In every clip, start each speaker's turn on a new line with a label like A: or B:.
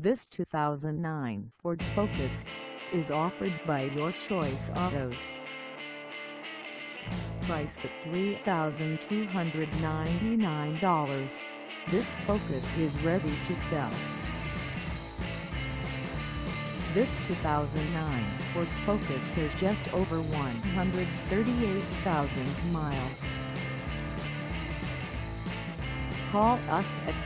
A: This 2009 Ford Focus is offered by Your Choice Autos. Priced at $3,299, this Focus is ready to sell. This 2009 Ford Focus has just over 138,000 miles. Call us at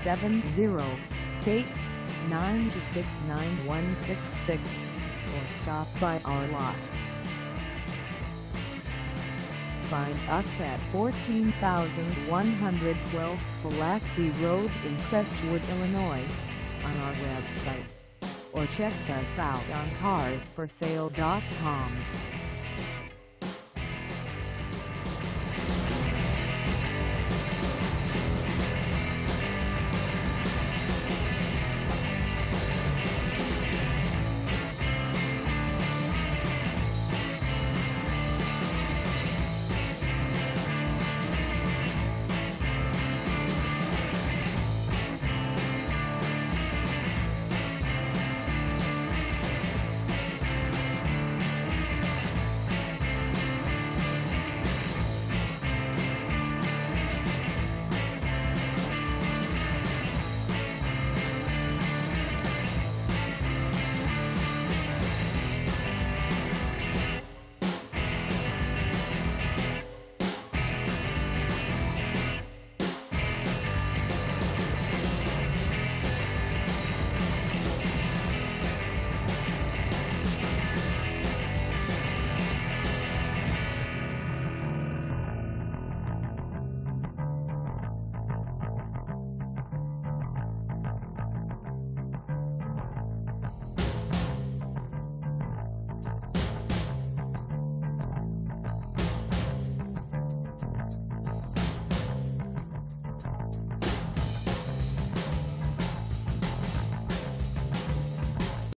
A: 708-926-9166 or stop by our lot. Find us at 14,112 Pulaski Road in Crestwood, Illinois, on our website, or check us out on carsforsale.com.